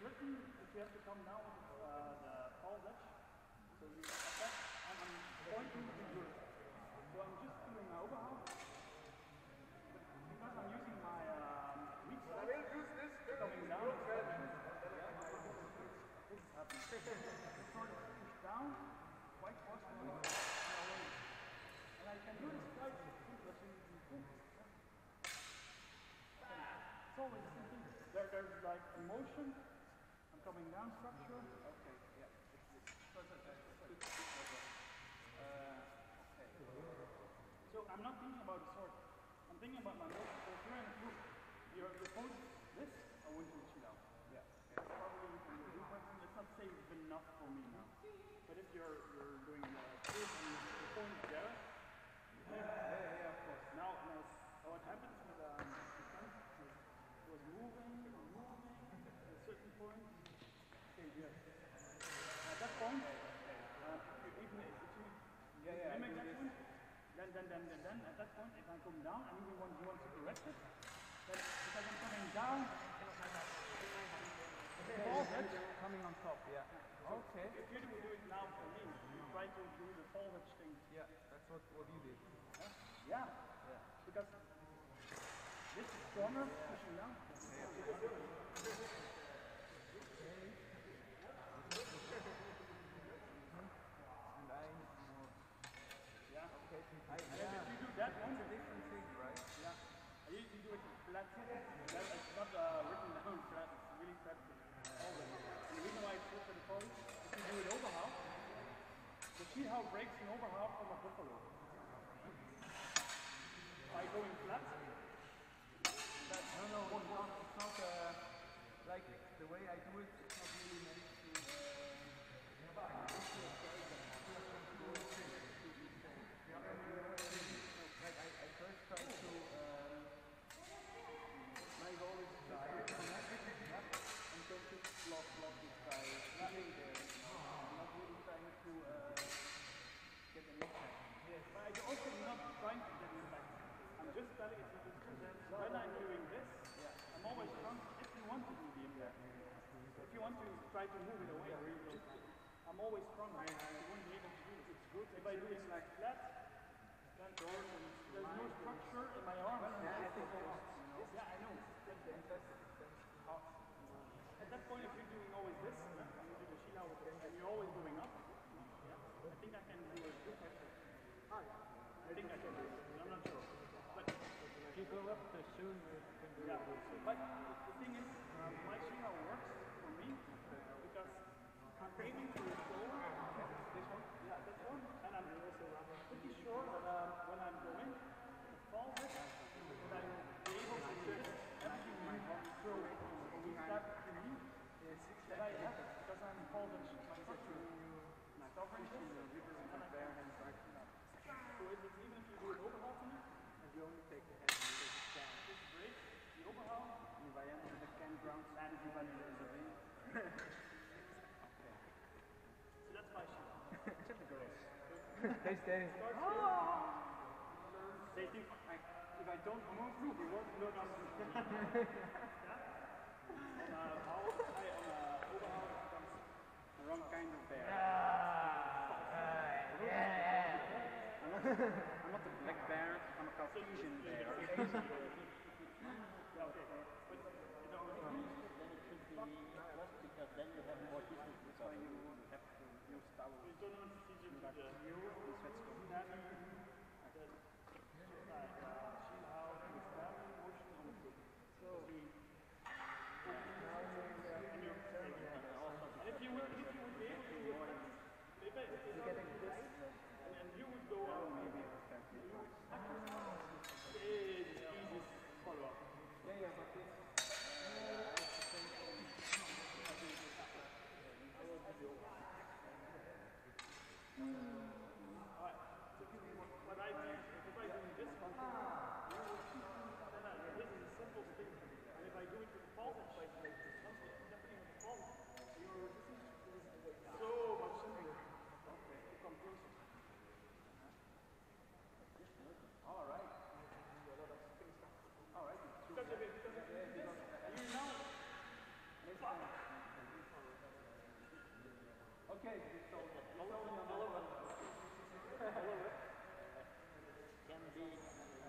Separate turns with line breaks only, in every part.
written that you have to come down with the fall ledge. So you attack, and I'm pointing to your. So I'm just doing my overhaul. Because I'm using my reach coming down. This is happening. This sort of push down quite forcefully and away. And I can do this quite interesting. It's always the same thing. There's like a motion. I'm coming down structure. Okay, yeah. So I'm not thinking about the sword. I'm thinking about my motion. So if you're in a group, your pose this, I want you to chill out. Yeah. Okay. Probably in the group, let's not say it's enough for me now. But if you're doing this and the point is there, yeah, of course. Now what happens is it was moving at a certain point. Okay, yeah. At that point, even if you mimic that point, then at that point, if I come down and you want to correct it, then because I'm coming down, fall edge coming on top, yeah. Okay. If you do it now for me, you try to do the fall edge thing.
Yeah, that's what you did.
Yeah. Because this corner pushing down.
And I need more.
Yeah.
Okay.
If you do that one,
it's a different thing, right?
Yeah. You do it flat. It's not written down flat. It's really flat. And the reason why it's good for the pose, if you do it overhaul, you see how it breaks an overhaul from a buffalo. By going flat.
No, it's not like the way I do it. It's not really meant to. Like I first try to. My goal is to connect it, and don't just block it by being there. I'm not really trying to get an impact.
Yes, but I'm also not trying to get an impact. I'm just telling you when I'm doing this, I'm always strong if you want to do the impact. If you want to try to move it away, I'm always strong. I won't be able to do it. It's good. If I do it like flat, there's no structure in my arm. Yeah, I know. At that point, if you're doing always this, and you do the shield out and you're always going up, I think I can do a good effort. I think I can do it. I'm not sure. But
if you go up too soon, you can do it.
But the thing is, my shield out works for me because I'm aiming for the shoulder. This one? Yeah, this one. And I'm pretty sure that when I'm going to fall this, that I will be able to shift everything in my body through that technique that I have because I'm fall this structure. Covering this, and I bare hands right now. So even if you do an overhaul to me,
And you only take the head and you take it down.
this break, the overhaul,
And if I enter the campground,
and everybody is a win.
Okay.
So that's my shit.
Except the girls. They stay.
They think if I don't move, you won't look up. On overhaul, it becomes the wrong kind of bear. I'm not a black bear, I'm a Caucasian bear.
Yeah, okay. But then it should be plus because then you have more distance.
That's why you have to use towels.
And you would go out maybe. It's easy follow up.
Yeah, but this.
Alright, so give me
Okay, it's all,
That
it's only on
follow
my
up can be this,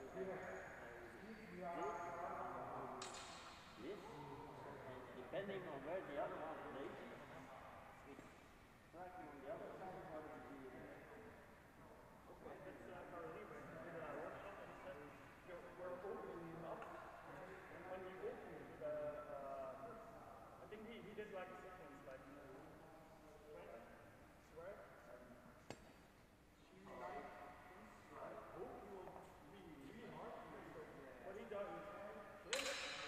and depending on where the other one places, it's striking on the other side or the
That's Carolina did a workshop and he said, we're opening it up. And when you open the, I think he did like a sequence, like, swear, she like, hope you will be really hard for you. So what he does is, this,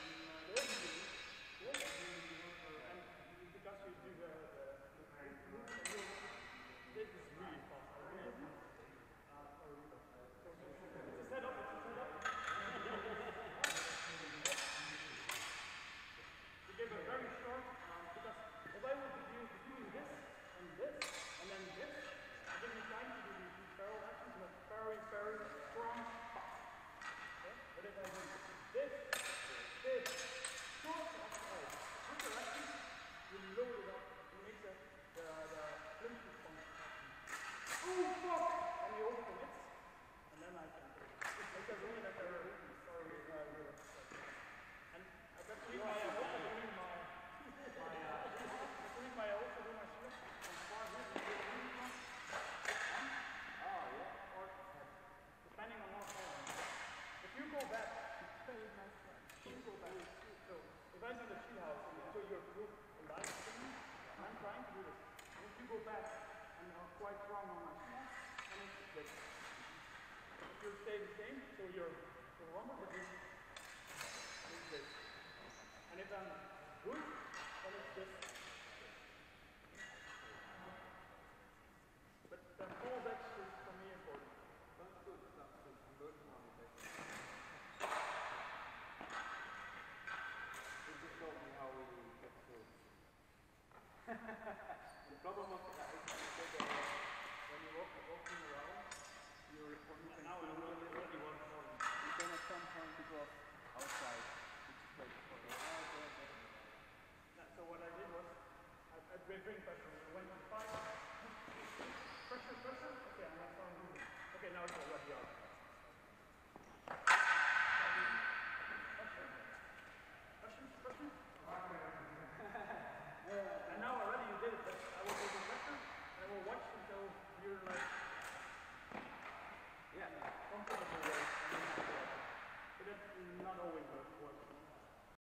and because you do the move, and this is really fast. I really do. It's a setup, it's a setup. You give a very short, because if I would be doing this, and then this, I give you time to do these barrel actions, and a very, very strong pop. Okay? But if I do this, short exercise, quicker action, you load it up, you make the flinch response action. Oh fuck! And you open it, and then I can make a really like a sorry, and that's the reason why I also doing my shield from far here, or depending on how far. If you go back, so if I do the tree house, so your group live stream, and I'm trying to do this. And if you go back and are quite strong on my shield, and it's this. If you stay the same, so you're longer, but it's this. And if I'm good, then it's this. But the fallback is for me important.
That's good. I'm working on it. You just told me how we get through. The problem of that is that when you're walking around, you can
Now I really want more.
you can at some point to go outside, which is great for you.
So what I did was, I bring pressure. I went to 5. Pressure. Okay, I'm not trying to move. Okay, now it's already out. Pressure. And now already you did it, but I will take the pressure, and I will watch until you're like, comfortable with it. But that's not always good.